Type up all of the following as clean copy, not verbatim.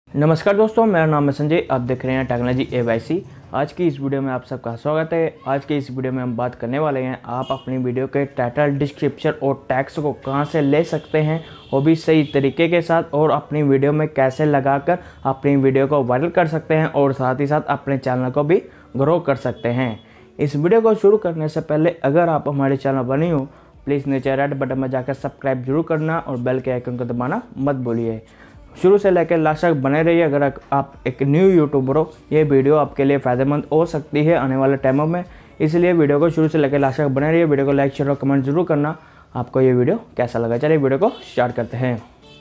नमस्कार दोस्तों, मेरा नाम है संजय। आप देख रहे हैं टेक्नोलॉजी एवाईसी। आज की इस वीडियो में आप सबका स्वागत है। आज की इस वीडियो में हम बात करने वाले हैं आप अपनी वीडियो के टाइटल, डिस्क्रिप्शन और टैग्स को कहां से ले सकते हैं, वो भी सही तरीके के साथ, और अपनी वीडियो में कैसे लगाकर अपनी वीडियो को वायरल कर सकते हैं और साथ ही साथ अपने चैनल को भी ग्रो कर सकते हैं। इस वीडियो को शुरू करने से पहले अगर आप हमारे चैनल पर नहीं हो, प्लीज़ नीचे रेड बटन में जाकर सब्सक्राइब जरूर करना और बेल के आइकन को दबाना मत भूलिए। शुरू से लेकर लास्ट तक बने रहिए। अगर आप एक न्यू यूट्यूबर हो, ये वीडियो आपके लिए फ़ायदेमंद हो सकती है आने वाले टाइमों में, इसलिए वीडियो को शुरू से लेकर लास्ट तक बने रहिए। वीडियो को लाइक, शेयर और कमेंट जरूर करना आपको ये वीडियो कैसा लगा। चलिए वीडियो को स्टार्ट करते हैं।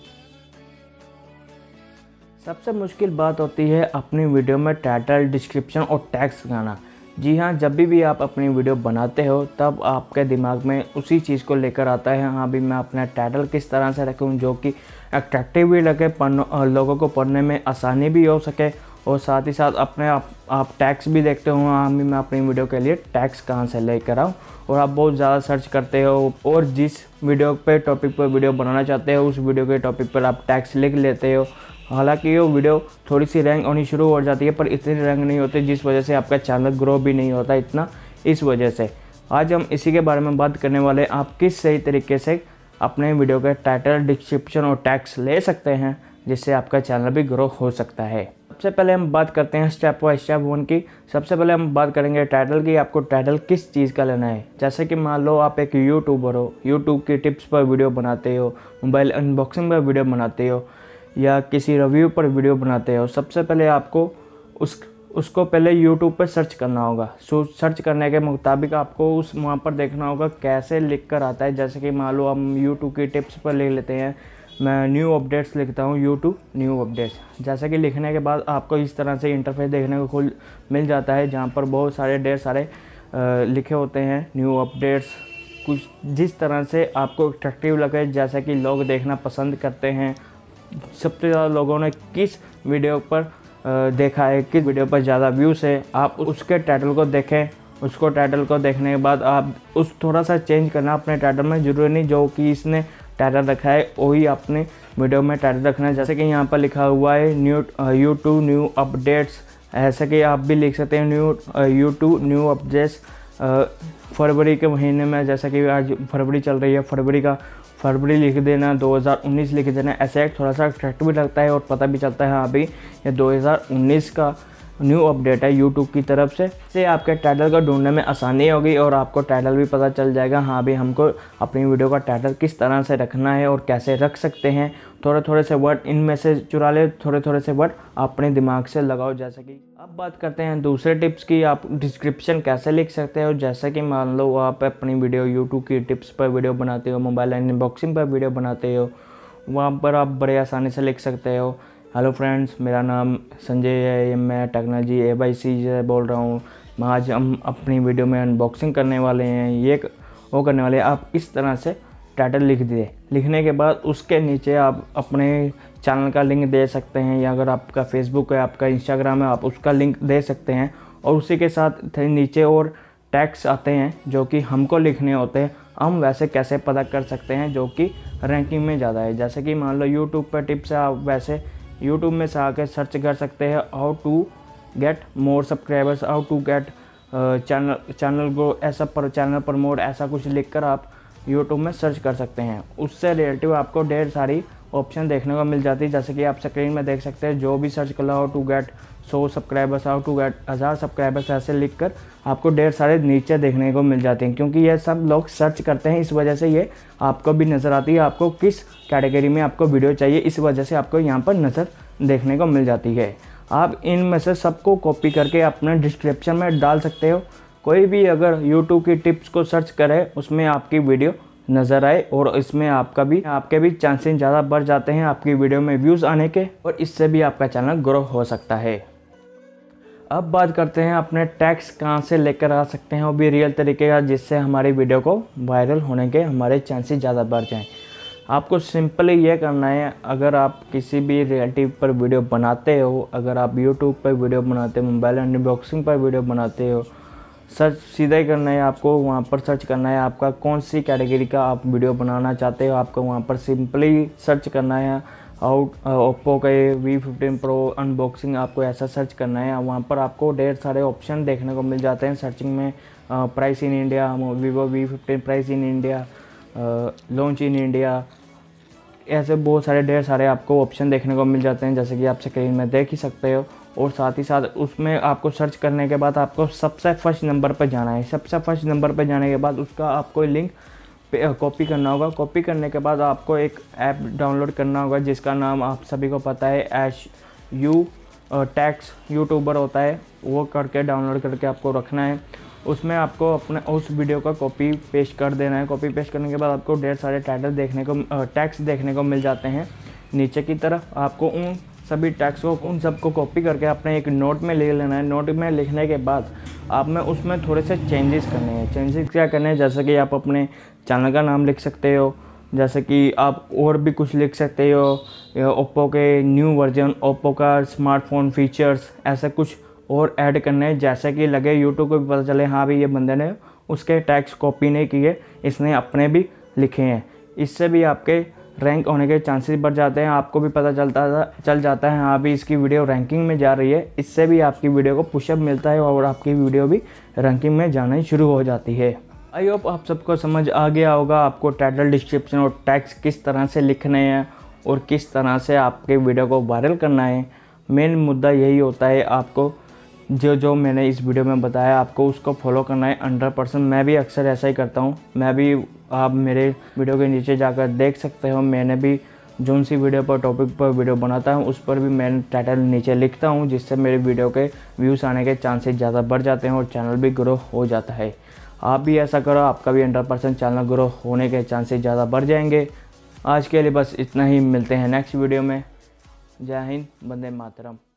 सबसे मुश्किल बात होती है अपनी वीडियो में टाइटल, डिस्क्रिप्शन और टैग्स लगाना। जी हाँ, जब भी आप अपनी वीडियो बनाते हो तब आपके दिमाग में उसी चीज़ को लेकर आता है, हाँ भी मैं अपना टाइटल किस तरह से रखूँ जो कि अट्रैक्टिव भी लगे, लोगों को पढ़ने में आसानी भी हो सके, और साथ ही साथ अपने आप टैग्स भी देखते हो, हाँ भी मैं अपनी वीडियो के लिए टैग्स कहाँ से लेकर आऊँ। और आप बहुत ज़्यादा सर्च करते हो और जिस वीडियो पे टॉपिक पर वीडियो बनाना चाहते हो उस वीडियो के टॉपिक पर आप टैग्स लिख लेते हो। हालांकि वो वीडियो थोड़ी सी रैंक होनी शुरू हो जाती है, पर इतनी रैंक नहीं होती जिस वजह से आपका चैनल ग्रो भी नहीं होता इतना। इस वजह से आज हम इसी के बारे में बात करने वाले हैं, आप किस सही तरीके से अपने वीडियो के टाइटल, डिस्क्रिप्शन और टैग्स ले सकते हैं जिससे आपका चैनल भी ग्रो हो सकता है। सबसे पहले हम बात करते हैं स्टेप बाय स्टेप वन की। सबसे पहले हम बात करेंगे टाइटल की। आपको टाइटल किस चीज़ का लेना है। जैसे कि मान लो आप एक यूट्यूबर हो, यूट्यूब की टिप्स पर वीडियो बनाते हो, मोबाइल अनबॉक्सिंग पर वीडियो बनाते हो या किसी रिव्यू पर वीडियो बनाते हो। सबसे पहले आपको उसको पहले यूट्यूब पर सर्च करना होगा। सर्च करने के मुताबिक आपको वहाँ पर देखना होगा कैसे लिख कर आता है। जैसे कि मान लो हम यूट्यूब की टिप्स पर लिख लेते हैं, मैं न्यू अपडेट्स लिखता हूँ, यूट्यूब न्यू अपडेट्स। जैसे कि लिखने के बाद आपको इस तरह से इंटरफेस देखने को मिल जाता है, जहाँ पर बहुत सारे ढेर सारे लिखे होते हैं न्यू अपडेट्स। कुछ जिस तरह से आपको अट्रैक्टिव लगे, जैसे कि लोग देखना पसंद करते हैं, सबसे ज़्यादा लोगों ने किस वीडियो पर देखा है, किस वीडियो पर ज़्यादा व्यूज़ है, आप उसके टाइटल को देखें। उसको टाइटल को देखने के बाद आप उस थोड़ा सा चेंज करना अपने टाइटल में। ज़रूरी नहीं जो कि इसने टाइटल रखा है वही अपने वीडियो में टाइटल रखना है। जैसे कि यहाँ पर लिखा हुआ है यूट्यूब न्यू अपडेट्स, ऐसे कि आप भी लिख सकते हैं यूट्यूब न्यू अपडेट्स फरवरी के महीने में। जैसा कि आज फरवरी चल रही है, फरवरी लिख देना, 2019 लिख देना। ऐसे थोड़ा सा अट्रैक्टिव भी लगता है और पता भी चलता है हाँ अभी ये 2019 का न्यू अपडेट है यूट्यूब की तरफ से आपके टाइटल को ढूंढने में आसानी होगी और आपको टाइटल भी पता चल जाएगा हाँ भी हमको अपनी वीडियो का टाइटल किस तरह से रखना है और कैसे रख सकते हैं। थोड़े थोड़े से वर्ड इनमें से चुरा ले, थोड़े थोड़े से वर्ड अपने दिमाग से लगाओ। जैसे कि अब बात करते हैं दूसरे टिप्स की, आप डिस्क्रिप्शन कैसे लिख सकते हो। जैसे कि मान लो आप अपनी वीडियो यूट्यूब की टिप्स पर वीडियो बनाते हो, मोबाइल अनबॉक्सिंग पर वीडियो बनाते हो, वहाँ पर आप बड़े आसानी से लिख सकते हो, हेलो फ्रेंड्स, मेरा नाम संजय है, मैं टेक्नोलॉजी एवाईसी से बोल रहा हूँ। आज हम अपनी वीडियो में अनबॉक्सिंग करने वाले हैं, ये वो करने वाले हैं। आप इस तरह से टाइटल लिख दिए। लिखने के बाद उसके नीचे आप अपने चैनल का लिंक दे सकते हैं, या अगर आपका फेसबुक है, आपका इंस्टाग्राम है, आप उसका लिंक दे सकते हैं। और उसी के साथ नीचे और टैग्स आते हैं जो कि हमको लिखने होते हैं। हम वैसे कैसे पता कर सकते हैं जो कि रैंकिंग में ज़्यादा है। जैसे कि मान लो यूट्यूब पर टिप्स है, आप वैसे यूट्यूब में से आकर सर्च कर सकते हैं how to get more subscribers, how to get channel grow, ऐसा पर चैनल प्रमोट, ऐसा कुछ लिखकर आप यूट्यूब में सर्च कर सकते हैं। उससे रिलेटिव आपको ढेर सारी ऑप्शन देखने को मिल जाती है। जैसे कि आप स्क्रीन में देख सकते हैं, जो भी सर्च कर लो how to get 100 subscribers, how to get 1000 subscribers, ऐसे लिखकर आपको ढेर सारे नीचे देखने को मिल जाते हैं। क्योंकि ये सब लोग सर्च करते हैं, इस वजह से ये आपको भी नज़र आती है आपको किस कैटेगरी में आपको वीडियो चाहिए, इस वजह से आपको यहाँ पर नज़र देखने को मिल जाती है। आप इनमें से सबको कॉपी करके अपने डिस्क्रिप्शन में डाल सकते हो। कोई भी अगर यूट्यूब की टिप्स को सर्च करे उसमें आपकी वीडियो नज़र आए और इसमें आपके भी चांसेस ज़्यादा बढ़ जाते हैं आपकी वीडियो में व्यूज़ आने के, और इससे भी आपका चैनल ग्रो हो सकता है। अब बात करते हैं अपने टैग्स कहाँ से लेकर आ सकते हैं वो भी रियल तरीके का, जिससे हमारी वीडियो को वायरल होने के हमारे चांसेस ज़्यादा बढ़ जाएं। आपको सिंपली ये करना है, अगर आप किसी भी रिलेटिव पर वीडियो बनाते हो, अगर आप यूट्यूब पर वीडियो बनाते हो, मोबाइल अनबॉक्सिंग पर वीडियो बनाते हो, सर्च सीधा ही करना है आपको। वहाँ पर सर्च करना है आपका कौन सी कैटेगरी का आप वीडियो बनाना चाहते हो, आपको वहाँ पर सिंपली सर्च करना है। ओप्पो के V15 Pro अनबॉक्सिंग आपको ऐसा सर्च करना है। वहाँ पर आपको ढेर सारे ऑप्शन देखने को मिल जाते हैं सर्चिंग में। Price in India, vivo V15 price in India, launch in India, ऐसे बहुत सारे ढेर सारे आपको ऑप्शन देखने को मिल जाते हैं, जैसे कि आप स्क्रीन में देख ही सकते हो। और साथ ही साथ उसमें आपको सर्च करने के बाद आपको सबसे फर्स्ट नंबर पर जाना है। सबसे फर्स्ट नंबर पर जाने के बाद उसका आपको लिंक कॉपी करना होगा। कॉपी करने के बाद आपको एक ऐप डाउनलोड करना होगा जिसका नाम आप सभी को पता है, टैक्स यूट्यूबर होता है, वो करके डाउनलोड करके आपको रखना है। उसमें आपको अपने उस वीडियो का कॉपी पेस्ट कर देना है। कॉपी पेस्ट करने के बाद आपको ढेर सारे टैक्स देखने को मिल जाते हैं नीचे की तरफ। आपको उन सभी टैक्स को उन सबको कॉपी करके अपने एक नोट में लिख लेना है। नोट में लिखने के बाद आप में उसमें थोड़े से चेंजेस करने हैं। चेंजेस क्या करने हैं, जैसे कि आप अपने चैनल का नाम लिख सकते हो, जैसे कि आप और भी कुछ लिख सकते हो, ओप्पो के न्यू वर्जन, ओप्पो का स्मार्टफोन फीचर्स, ऐसा कुछ और ऐड करने हैं, जैसे कि लगे यूट्यूब को भी पता चले हाँ भाई ये बंदे ने उसके टैक्स कॉपी नहीं किए, इसने अपने भी लिखे हैं। इससे भी आपके रैंक होने के चांसेस बढ़ जाते हैं। आपको भी पता चल जाता है हाँ भी इसकी वीडियो रैंकिंग में जा रही है। इससे भी आपकी वीडियो को पुशअप मिलता है और आपकी वीडियो भी रैंकिंग में जाना ही शुरू हो जाती है। आई होप आप सबको समझ आ गया होगा आपको टाइटल, डिस्क्रिप्शन और टैग्स किस तरह से लिखने हैं और किस तरह से आपके वीडियो को वायरल करना है। मेन मुद्दा यही होता है, आपको जो मैंने इस वीडियो में बताया आपको उसको फॉलो करना है 100%। मैं भी अक्सर ऐसा ही करता हूँ। मैं भी, आप मेरे वीडियो के नीचे जाकर देख सकते हो, मैंने भी जोन सी वीडियो पर टॉपिक पर वीडियो बनाता हूँ उस पर भी मैं टाइटल नीचे लिखता हूँ, जिससे मेरे वीडियो के व्यूज़ आने के चांसेस ज़्यादा बढ़ जाते हैं और चैनल भी ग्रो हो जाता है। आप भी ऐसा करो, आपका भी 100% चैनल ग्रो होने के चांसेस ज़्यादा बढ़ जाएंगे। आज के लिए बस इतना ही, मिलते हैं नेक्स्ट वीडियो में। जय हिंद, वंदे मातरम।